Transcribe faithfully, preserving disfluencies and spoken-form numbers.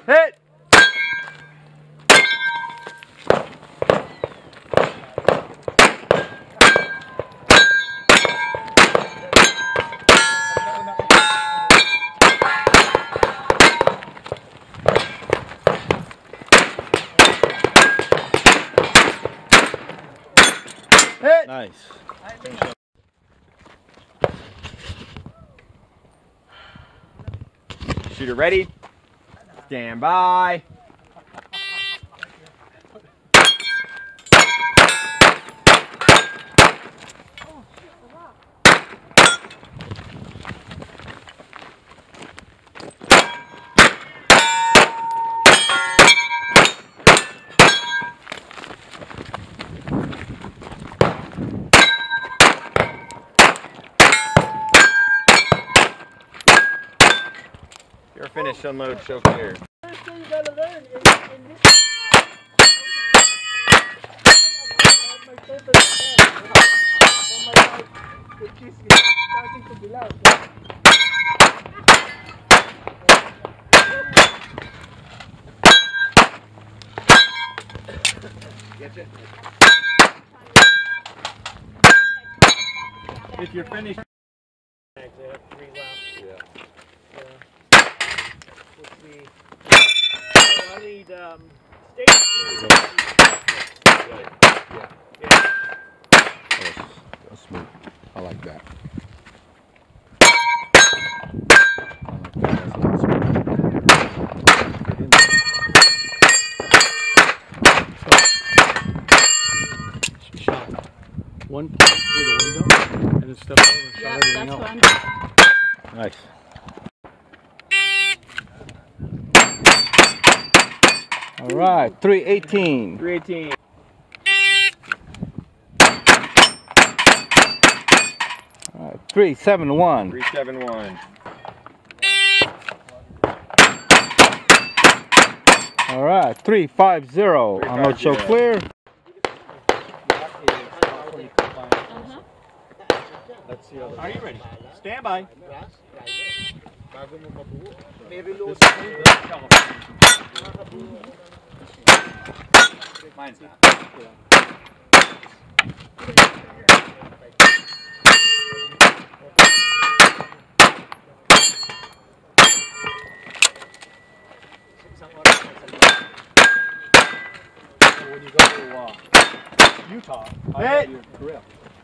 Hit! Hit! Nice. Shooter ready. Stand by. You're finished, unload, show clear. First thing you gotta learn in, in this. My paper is oh my God, the cheese is starting to be loud. Get you. If you're finished. They have three laps. Yeah. Yeah. Let's see. So I need um, steak. Yeah. Yeah. That's, that's smooth. I like that. I like that. That's a lot smooth. Get in there. Shot one point through the window and then step over and shot Yeah, everything that's else. what I'm doing. Nice. All right, three eighteen. three eighteen. All right, three seven one. three seven one. All right, three five zero. I'm not so clear. Are you ready? Stand by. Mine's not. When you go to uh, Utah, I Hit. got your grill.